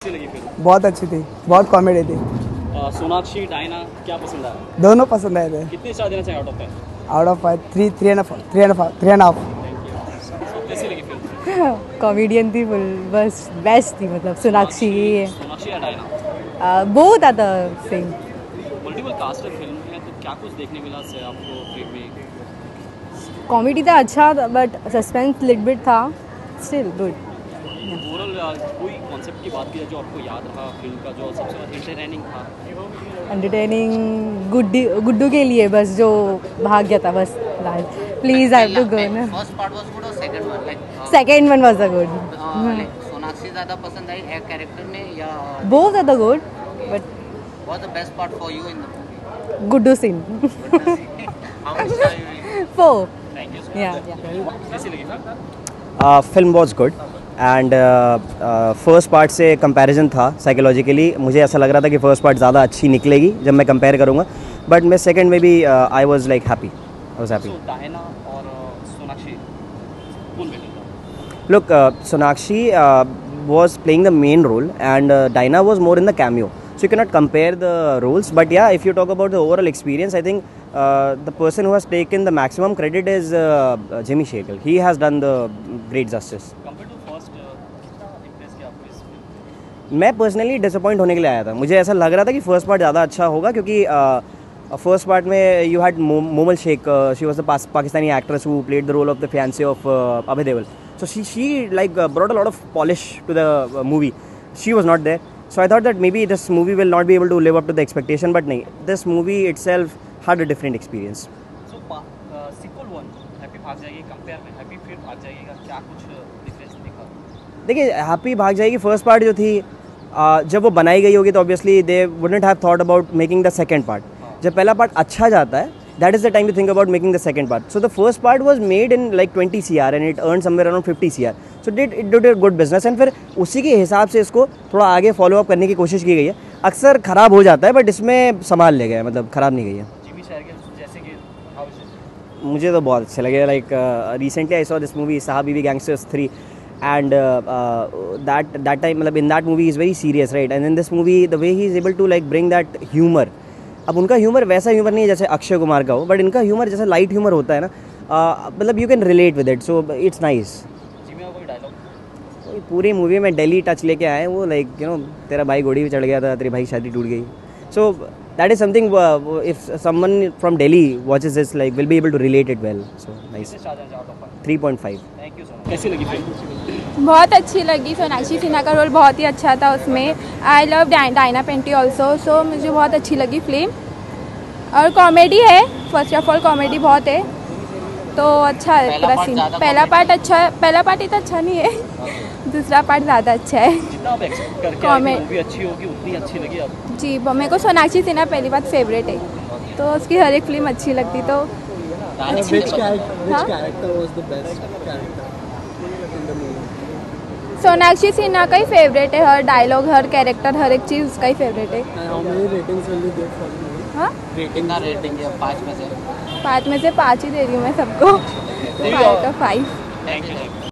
लगी फिल्म? बहुत अच्छी थी, बहुत कॉमेडी थी। सोनाक्षी, डायना, क्या पसंद आया? दोनों पसंद आए थे। कितने स्टार देना चाहिए आउट ऑफ 10? Out of 5, 3.5। कैसी लगी फिल्म? कॉमेडियन थी फुल, बस बेस्ट थी, मतलब सोनाक्षी सोनाक्षी या Diana? Both are the same. Multiple cast film है, तो क्या कुछ देखने मिला से आपको फिल्म में? कॉमेडी था अच्छा, बट सस्पेंस लिटिल बिट था, स्टिल गुड। ओवरऑल कोई कॉन्सेप्ट की बात की जाए जो आपको याद रहा फिल्म का, जो सबसे ज़्यादा एंटरटेनिंग था? एंटरटेनिंग गुड्डू के लिए बस, जो भाग गया था बस। Please I have to go ना। फर्स्ट पार्ट वाज गुड और second one like second one was the good. Sonakshi ज्यादा पसंद आई एक कैरेक्टर में या both are the good, but what the best part for you in the movie? Guddu scene. How much are you? 4। Thank you. या कैसी लगी फिल्म? Film was good and first part से कंपैरिजन था साइकोलॉजिकली, मुझे ऐसा लग रहा था कि फर्स्ट पार्ट ज़्यादा अच्छी निकलेगी जब मैं कंपेयर करूँगा, बट मैं सेकंड में भी I was like happy, I was happy. Diana और सोनाक्षी कौन बेटर था? Look, Sonakshi was playing the main role and Dinah was more in the cameo. So you cannot compare the roles. But yeah, if you talk about the overall experience, I think the person who has taken the maximum credit is Jimmy Sheirgill. He has done the great justice. Compared to first, कितना impress किया आपको इस film? मैं personally disappoint होने के लिए आया था। मुझे ऐसा लग रहा था कि फर्स्ट पार्ट ज़्यादा अच्छा होगा, क्योंकि फर्स्ट पार्ट में you had Momal Sheikh, she was the Pakistani actress who played the role of the fiancee of Abhay Deol. So she like brought a lot of polish to the movie. She was not there. So I thought that maybe this movie will not be able to live up to the expectation, but nahi, this movie itself had a different experience. So sequel one, Happy भाग जाएगी, compare में Happy फिर भाग जाएगी का क्या कुछ difference दिखा? देखिए, हैप्पी भाग जाएगी फर्स्ट पार्ट जो थी, जब वो बनाई गई होगी तो obviously they wouldn't have thought about making the second part. जब पहला पार्ट अच्छा जाता है, that is the time to think about making the second part. So the first part was made in like 20 CR and it earned somewhere around 50 CR. So it did a good business and फिर उसी के हिसाब से इसको थोड़ा आगे follow up करने की कोशिश की गई है. अक्सर ख़राब हो जाता है, बट इसमें संभाल ले गए, मतलब ख़राब नहीं गई है. जिमी शेरगिल जैसे कि how is it? मुझे तो बहुत अच्छे लगे. Like recently I saw this movie Saheb Biwi gangsters 3 and that time मतलब in that movie he is very serious, right? And in this movie the way he is able to like bring that humor. अब उनका humour वैसा humour नहीं है जैसे अक्षय कुमार का हो, but इनका ह्यूमर जैसे लाइट ह्यूमर होता है ना, मतलब you can relate with it, so it's nice. Jimmy का कोई डायलॉग? पूरी मूवी में दिल्ली टच लेके आए वो, लाइक यू नो, तेरा भाई घोड़ी पे चढ़ गया था, तेरी भाई शादी टूट गई. So that is something if someone from Delhi watches this like will be able to relate it well. So nice. 3.5. Thank you so much. कैसी लगी फिल्म? बहुत अच्छी लगी. सोनाक्षी सिन्हा का रोल बहुत ही अच्छा था उसमें. I love Diana Penty also. So मुझे बहुत अच्छी लगी फिल्म. और कॉमेडी है, फर्स्ट ऑफ ऑल कॉमेडी बहुत है, तो अच्छा है पूरा सीन. पहला पार्ट अच्छा है, पहला पार्ट इतना अच्छा नहीं है, दूसरा पार्ट ज़्यादा अच्छा है. जितना आप एक्सपेक्ट करके आए थे मूवी अच्छी होगी, उतनी अच्छी लगी आपको? जी, मेरे को सोनाक्षी सिन्हा पहली बात फेवरेट है, तो उसकी हर एक फिल्म अच्छी लगती. तो सोनाक्षी सिन्हा का ही फेवरेट है. हर डायलॉग, हर कैरेक्टर, हर एक चीज़ उसका ही फेवरेट है. हाँ, रेटिंग का रेटिंग है 5 में से? 5 में से 5 ही दे रही हूँ मैं सबको. 5 का 5. Thank you.